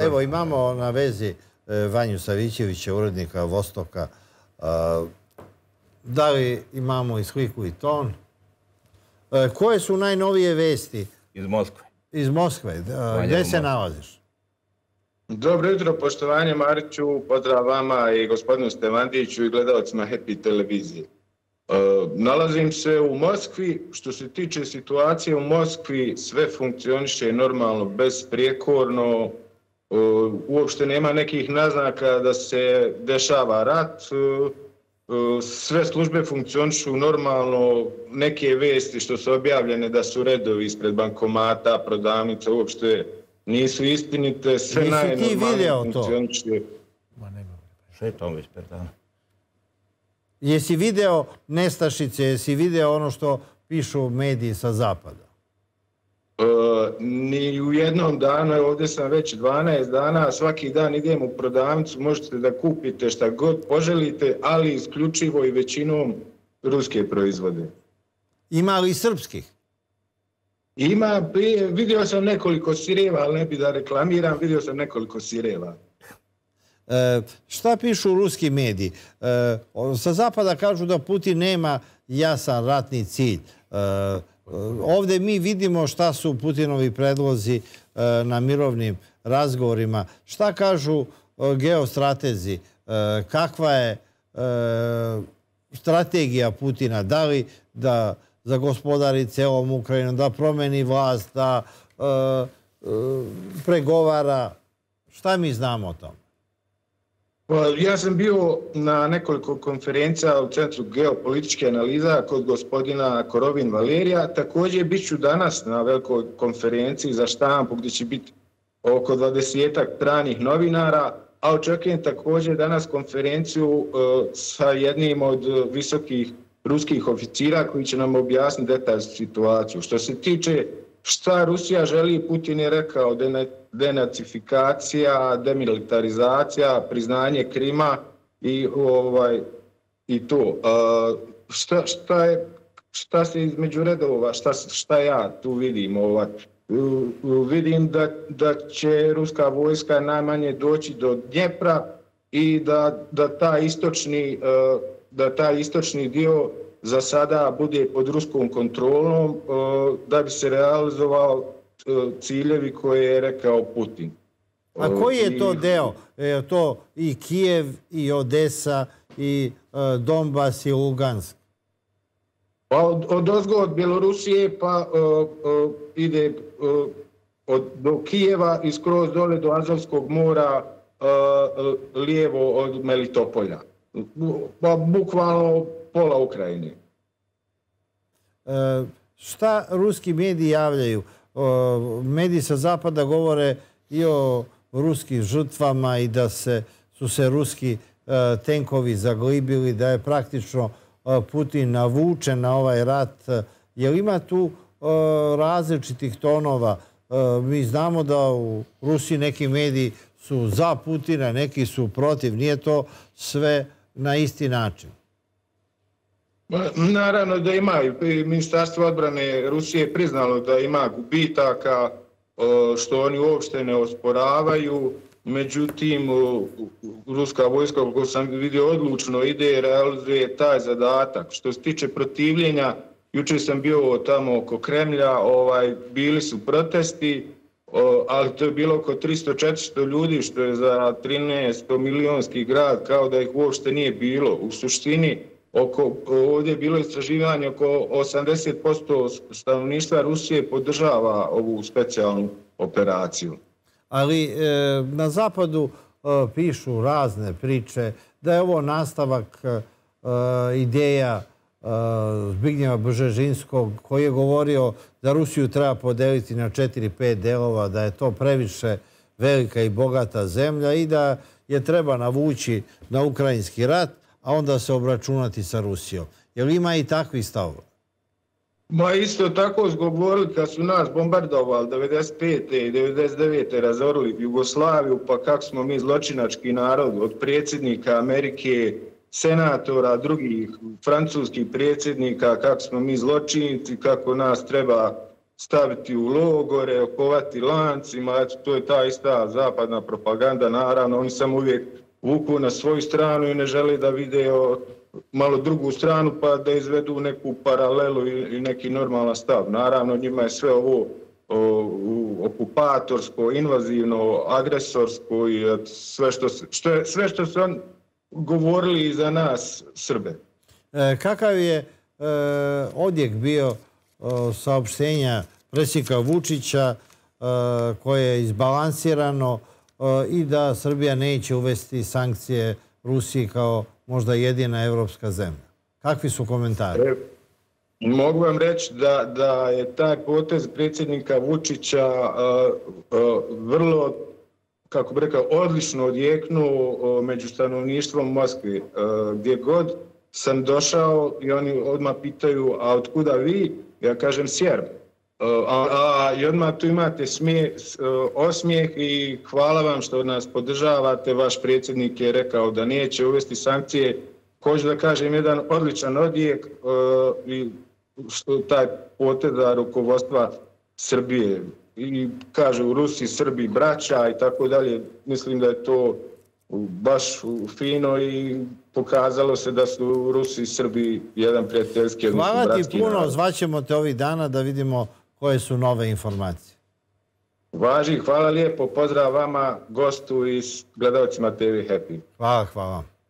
Evo, imamo na vezi Vanju Savićevića, urednika Vostoka. Da li imamo i sliku i ton? Koje su najnovije vesti? Iz Moskve. Iz Moskve. Gdje se nalaziš? Dobro jutro, poštovanje Mariću, pozdrav vama i gospodinu Stevandiću i gledalcima Happy televizije. Nalazim se u Moskvi. Što se tiče situacije u Moskvi, sve funkcioniše normalno, besprijekorno. Uopšte nema nekih naznaka da se dešava rat. Sve službe funkcionišu normalno. Neke vesti što su objavljene da su redovi ispred bankomata, prodavnica, uopšte nisu istinite. Sve najnormalnije funkcioniše. Šetom već per dana. Jesi video nestašice, jesi video ono što pišu mediji sa zapada? Ni u jednom danu, ovdje sam već 12 dana, svaki dan idem u prodavnicu, možete da kupite šta god poželite, ali isključivo i većinom ruske proizvode. Ima li i srpskih? Ima, vidio sam nekoliko sireva, ali ne bi da reklamiram, vidio sam nekoliko sireva. Šta pišu ruski mediji? Sa zapada kažu da Putin nema jasan ratni cilj. Ovdje mi vidimo šta su Putinovi predlozi na mirovnim razgovorima. Šta kažu geostratezi? Kakva je strategija Putina? Da li da zagospodari celom Ukrajinom, da promeni vlast, da pregovara? Šta mi znamo o tom? Ja sam bio na nekoliko konferencija u Centru geopolitičke analiza kod gospodina Korovin Valerija. Također bit ću danas na velikoj konferenciji za štampu gdje će biti oko 20-ak stranih novinara, a očekujem također danas konferenciju sa jednim od visokih ruskih oficira koji će nam objasniti detaljnu situaciju. Što se tiče šta Rusija želi, Putin je rekao denacifikacija, demilitarizacija, priznanje Krima i to. Šta se između redova, šta ja tu vidim? Vidim da će ruska vojska najmanje doći do Dnjepra i da taj istočni dio za sada bude pod ruskom kontrolom da bi se realizovao ciljevi koje je rekao Putin. A koji je to deo? Je to i Kijev, i Odesa, i Donbas, i Lugansk? Odozgo od Bjelorusije pa ide do Kijeva i skroz dole do Azovskog mora, lijevo od Melitopolja. Bukvalno pola Ukrajine. Šta ruski mediji javljaju? Mediji sa zapada govore i o ruskim žrtvama i da su se ruski tenkovi zaglibili, da je praktično Putin navučen na ovaj rat. Jel ima tu različitih tonova? Mi znamo da u Rusiji neki mediji su za Putina, neki su protiv. Nije to sve na isti način. Naravno da ima. Ministarstvo odbrane Rusije je priznalo da ima gubitaka, što oni uopšte ne osporavaju. Međutim, ruska vojska, kako sam vidio, odlučno ide i realizuje taj zadatak. Što se tiče protivljenja, jučer sam bio tamo oko Kremlja, bili su protesti, ali to je bilo oko 300-400 ljudi, što je za 13-milionski grad, kao da ih uopšte nije bilo. U suštini, ovdje je bilo istraživanje, oko 80% stanovništva Rusije podržava ovu specijalnu operaciju. Ali na zapadu pišu razne priče da je ovo nastavak ideja Zbignjeva Bžežinskog, koji je govorio da Rusiju treba podeliti na 4-5 delova, da je to previše velika i bogata zemlja i da je treba navući na ukrajinski rat, a onda se obračunati sa Rusijom. Jel ima i takvi stavova? Isto tako govorili kad su nas bombardovali 95. i 99. razorili Jugoslaviju, pa kako smo mi zločinački narod, od predsjednika Amerike, senatora, drugih francuskih predsjednika, kako smo mi zločinici, kako nas treba staviti u logore, okovati lancima. Eto, to je ta ista zapadna propaganda, naravno. Oni samo uvijek vuku na svoju stranu i ne žele da vide malo drugu stranu pa da izvedu neku paralelu i neki normalan stav. Naravno, njima je sve ovo okupatorsko, invazivno, agresorsko i sve što su on govorili za nas Srbe. Kakav je odjek bio saopštenja predsjednika Vučića koje je izbalansirano i da Srbija neće uvesti sankcije Rusiji kao možda jedina evropska zemlja? Kakvi su komentari? Mogu vam reći da je taj potez predsjednika Vučića vrlo, kako bi rekao, odlično odjeknuo među stanovništvom Moskve. Gdje god sam došao i oni odmah pitaju, a otkuda vi? Ja kažem Sjerb. I odmah tu imate osmijeh i hvala vam što nas podržavate. Vaš predsjednik je rekao da neće uvesti sankcije. Hoću da kažem jedan odličan odjek i taj poteza rukovodstva Srbije. I kaže u Rusiji, Srbiji, braća i tako dalje. Mislim da je to baš fino i pokazalo se da su Rusi i Srbi jedan prijateljski, odnosno bratski narod. Hvala ti puno, zvaćemo te ovih dana da vidimo koje su nove informacije. Važi, hvala lijepo, pozdrav vama, gostu i gledalcima TV Happy. Hvala.